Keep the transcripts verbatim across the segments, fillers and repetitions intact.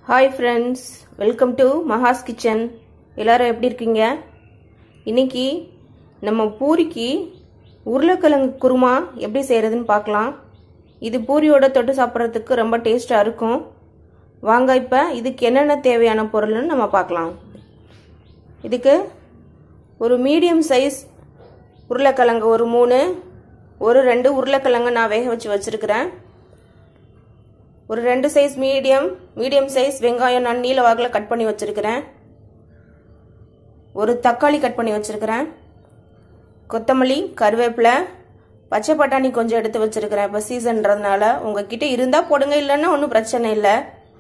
Hi friends, welcome to Maha's Kitchen. எல்லாரும் எப்படி இருக்கீங்க? இன்னைக்கு நம்ம பூரிக்கு உருளைக்கிழங்கு குருமா எப்படி செய்யறதுன்னு பார்க்கலாம். இது பூரியோட தொட்டு சாப்பிட்றதுக்கு ரொம்ப டேஸ்டா இருக்கும். வாங்க இப்ப இதுக்கு என்னென்ன தேவையான பொருள்னு நம்ம பார்க்கலாம். இதுக்கு ஒரு மீடியம் சைஸ் உருளைக்கிழங்கு ஒரு மூணு ஒரு ரெண்டு உருளைக்கிழங்கு நான் வேக வச்சு வச்சிருக்கிறேன். ஒரு ரெண்டு சைஸ் மீடியம் மீடியம் சைஸ் வெங்காயம் நான் நீல வாக்கில் கட் பண்ணி வச்சிருக்கிறேன். ஒரு தக்காளி கட் பண்ணி வச்சிருக்கிறேன். கொத்தமல்லி, கருவேப்பிலை, பச்சை பட்டாணி கொஞ்சம் எடுத்து வச்சிருக்கிறேன். இப்போ சீசன்றதுனால உங்ககிட்ட இருந்தால் போடுங்க, இல்லைன்னா ஒன்றும் பிரச்சனை இல்லை.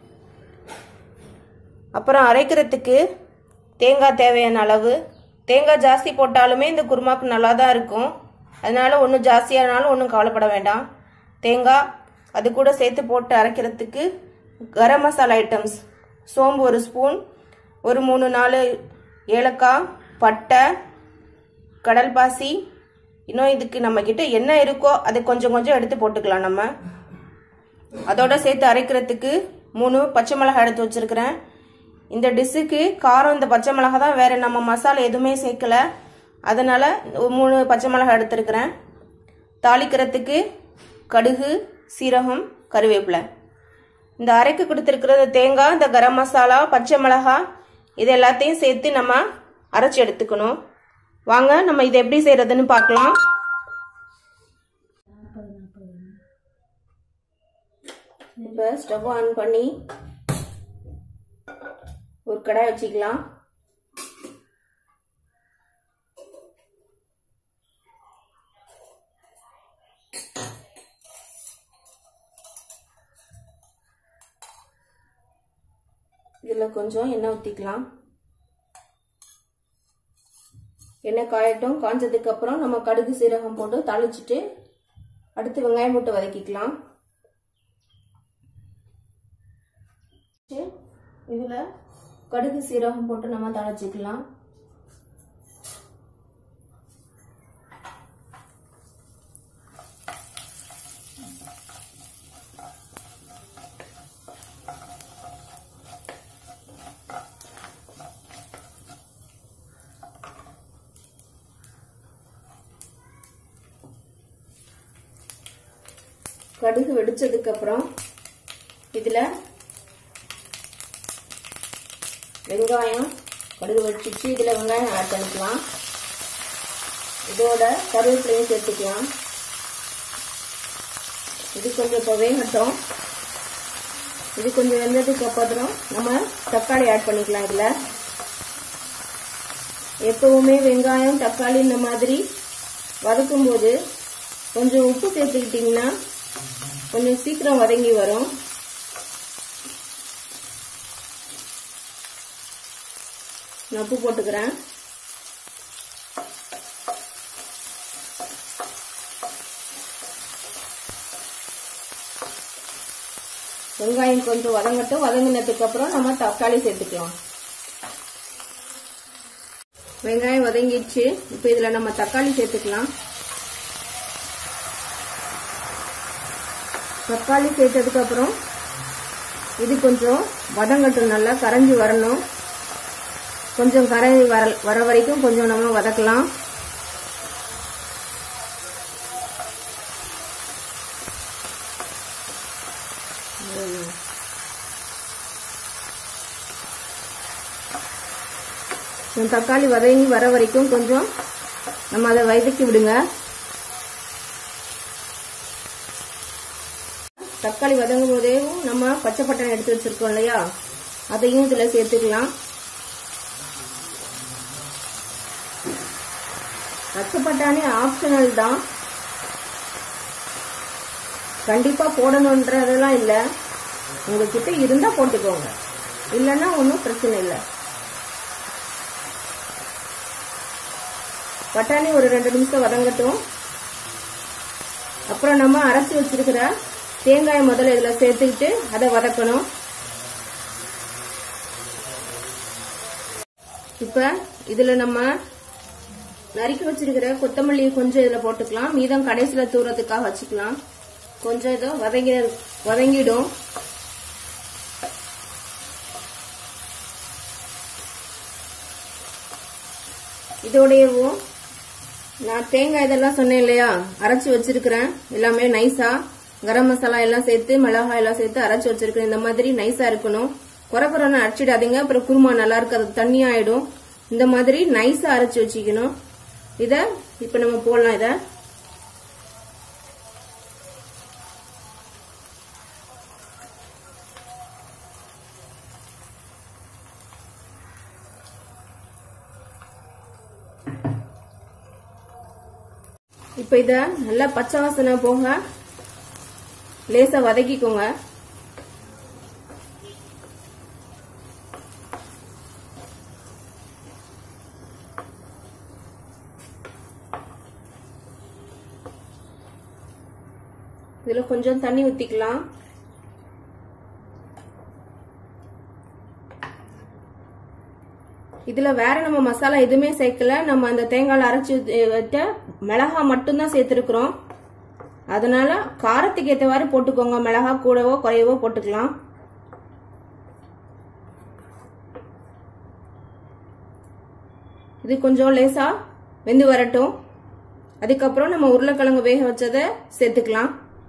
அப்புறம் அரைக்கிறதுக்கு தேங்காய் தேவையான அளவு. தேங்காய் ஜாஸ்தி போட்டாலுமே இந்த குருமாக்கு நல்லா தான் இருக்கும். அதனால ஒன்றும் ஜாஸ்தியானாலும் ஒன்றும் கவலைப்பட வேண்டாம். தேங்காய் அது கூட சேர்த்து போட்டு அரைக்கிறதுக்கு கரம் மசாலா ஐட்டம்ஸ், சோம்பு ஒரு ஸ்பூன், ஒரு மூணு நாலு ஏலக்காய், பட்டை, கடல் பாசி, இன்னும் இதுக்கு நம்ம கிட்ட என்ன இருக்கோ அது கொஞ்சம் கொஞ்சம் எடுத்து போட்டுக்கலாம். நம்ம அதோட சேர்த்து அரைக்கிறதுக்கு மூணு பச்சை மிளகாய் எடுத்து வச்சிருக்கிறேன். இந்த டிஷ்ஷுக்கு காரம் இந்த பச்சை மிளகாய் தான், வேற நம்ம மசாலா எதுவுமே சேர்க்கல. அதனால மூணு பச்சை மிளகாய் எடுத்துருக்கிறேன். தாளிக்கிறதுக்கு கடுகு, சீரகம், கருவேப்பிலை. இந்த அரைக்கு கொடுத்துருக்கிறது தேங்காய், இந்த கரம் மசாலா, பச்சை மிளகாய், இது எல்லாத்தையும் சேர்த்து நம்ம அரைச்சி எடுத்துக்கணும். வாங்க நம்ம இதை எப்படி செய்யறதுன்னு பார்க்கலாம். இப்போ ஸ்டவ் ஆன் பண்ணி ஒரு கடாய் வச்சுக்கலாம். இதில் கொஞ்சம் எண்ணெய் ஊற்றிக்கலாம். எண்ணெய் காயட்டும். காய்ஞ்சதுக்கு அப்புறம் நம்ம கடுகு சீரகம் போட்டு தாளிச்சிட்டு அடுத்து வெங்காயம் போட்டு வதக்கிக்கலாம். இதில் கடுகு சீரகம் போட்டு நம்ம தாளிச்சிக்கலாம். கடுகு வெடிச்சதுக்கு அப்புறம் இதுல வெங்காயம், கடுகு வெடிச்சிச்சு, இதுல வெங்காயம் ஆட் பண்ணிக்கலாம். இதோட கருவேப்பிலையும் சேர்த்துக்கலாம். இது கொஞ்சம் இப்போ வேகட்டும். இது கொஞ்சம் வெந்ததுக்கு அப்புறம் நம்ம தக்காளி ஆட் பண்ணிக்கலாம். இதுல எப்பவுமே வெங்காயம், தக்காளி இந்த மாதிரி வதக்கும் போது கொஞ்சம் உப்பு சேர்த்துக்கிட்டீங்கன்னா கொஞ்சம் சீக்கிரம் வதங்கி வரும். நான் உப்பு போட்டுக்கிறேன். வெங்காயம் கொஞ்சம் வதங்கட்டும். வதங்கினதுக்கு அப்புறம் நம்ம தக்காளி சேர்த்துக்கலாம். வெங்காயம் வதங்கிடுச்சு. இப்போ இதுல நம்ம தக்காளி சேர்த்துக்கலாம். தக்காளி சேர்த்ததுக்கு அப்புறம் இது கொஞ்சம் வதங்கட்டும், நல்லா கரைஞ்சி வரணும். கொஞ்சம் கரைஞ்சி வர வர வரைக்கும் கொஞ்சம் நம்ம வதக்கலாம். தக்காளி வதங்கி வர வரைக்கும் கொஞ்சம் நம்ம அதை வதக்கி விடுங்க. தக்காளி வதங்கும் போதே நம்ம பச்சை பட்டாணி எடுத்து வச்சிருக்கோம் இல்லையா, அதையும் இதுல சேர்த்துக்கலாம். பச்சை பட்டாணி ஆப்ஷனல் தான், கண்டிப்பா போடணும்ன்றதெல்லாம் இல்லை. உங்ககிட்ட இருந்தா போட்டுக்கோங்க, இல்லைன்னா ஒன்றும் பிரச்சனை இல்லை. பட்டாணி ஒரு ரெண்டு நிமிஷம் வதங்கட்டும். அப்புறம் நம்ம அரைச்சி வச்சிருக்கிற தேங்காய் முதல்ல இதுல சேர்த்துக்கிட்டு அதை வதக்கணும். இப்ப இதுல நம்ம நறுக்கி வச்சிருக்கிற கொத்தமல்லி கொஞ்சம் இதுல போட்டுக்கலாம். மீதம் கடைசியில தூரத்துக்காக வச்சுக்கலாம். கொஞ்சம் இதோ வதங்கி வதங்கிடும். இதோடையவும் நான் தேங்காய் இதெல்லாம் சொன்னேன் இல்லையா, அரைச்சி வச்சிருக்கிறேன். எல்லாமே நைஸா கரம் மசாலா எல்லாம் சேர்த்து மிளகாய் எல்லாம் சேர்த்து அரைச்சி வச்சிருக்கிறேன். இந்த மாதிரி நைஸா இருக்கணும். குறை குறைன்னு அரைச்சிடாதீங்க, அப்புறம் குருமா நல்லா இருக்காது, தண்ணி ஆயிடும். இந்த மாதிரி நைஸா அரைச்சி வச்சுக்கணும். இத இப்ப நம்ம போடலாம். இத இப்ப இத நல்லா பச்சை வாசனை போக லேசா வதக்கிக்கோங்க. இதுல கொஞ்சம் தண்ணி ஊத்திக்கலாம். இதுல வேற நம்ம மசாலா எதுவுமே சேர்க்கல. நம்ம அந்த தேங்காய் அரைச்சு வச்ச மிளகாய் மட்டும்தான் சேர்த்திருக்கிறோம். அதனால காரத்துக்கு ஏற்றவாறு போட்டுக்கோங்க. மிளகாய் கூடவோ குறையவோ போட்டுக்கலாம். இது கொஞ்சம் லேசா வெந்து வரட்டும். அதுக்கப்புறம் நம்ம உருளைக்கிழங்கு வேக வச்சதை சேர்த்துக்கலாம்.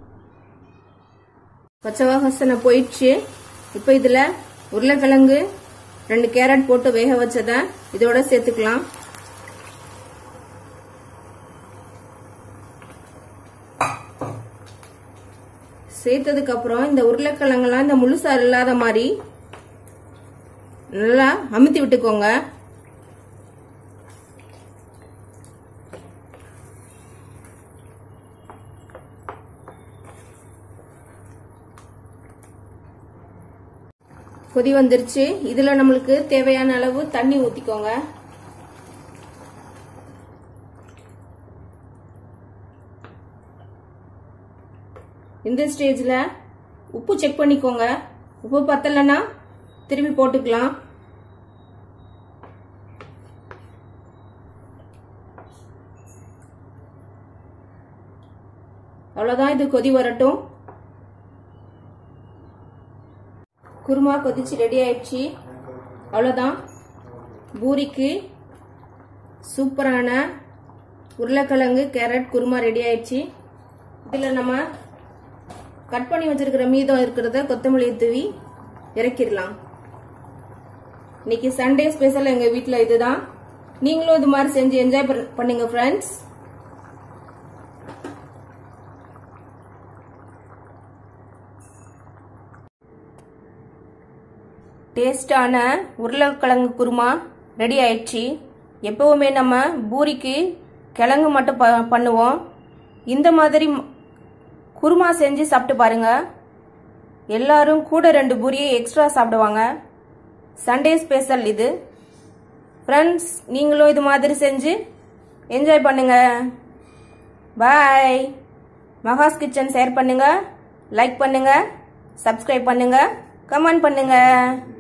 பச்சை வாசனை போயிடுச்சு. இப்ப இதுல உருளைக்கிழங்கு ரெண்டு கேரட் போட்டு வேக வச்சதை இதோட சேர்த்துக்கலாம். சேர்த்ததுக்கு அப்புறம் இந்த உருளைக்கிழங்கெல்லாம் இந்த முழுசா இல்லாத மாதிரி நல்லா அமுத்தி விட்டுக்கோங்க. கொதி வந்துருச்சு. இதுல நம்மளுக்கு தேவையான அளவு தண்ணி ஊத்திக்கோங்க. இந்த ஸ்டேஜ்ல உப்பு செக் பண்ணிக்கோங்க. உப்பு பத்தலைன்னா திருப்பி போட்டுக்கலாம். அவ்வளவுதான். இது கொதி வரட்டும். குருமா கொதிச்சு ரெடி ஆயிடுச்சு. அவ்வளவுதான். பூரிக்கு சூப்பரான உருளைக்கிழங்கு கேரட் குருமா ரெடி ஆயிடுச்சு. இதுல நம்ம கட் பண்ணி வச்சிருக்கிற மீதம் இருக்கிறத கொத்தமல்லி தூவி இறக்கிடலாம். இன்னைக்கு சண்டே ஸ்பெஷல் எங்க வீட்டுல இதுதான். நீங்களும் இது மாதிரி செஞ்சு என்ஜாய் பண்ணுங்க ஃப்ரெண்ட்ஸ். டேஸ்டான உருளைக்கிழங்கு குருமா ரெடி ஆயிடுச்சு. எப்பவுமே நம்ம பூரிக்கு கிழங்கு மட்டும் பண்ணுவோம். இந்த மாதிரி குருமா செஞ்சு சாப்பிட்டு பாருங்க. எல்லாரும் கூட ரெண்டு பூரியை எக்ஸ்ட்ரா சாப்பிடுவாங்க. சண்டே ஸ்பெஷல் இது. ஃப்ரெண்ட்ஸ், நீங்களும் இது மாதிரி செஞ்சு என்ஜாய் பண்ணுங்க. பாய். மகாஸ் கிச்சன் ஷேர் பண்ணுங்க, லைக் பண்ணுங்க, சப்ஸ்கிரைப் பண்ணுங்க, கமெண்ட் பண்ணுங்க.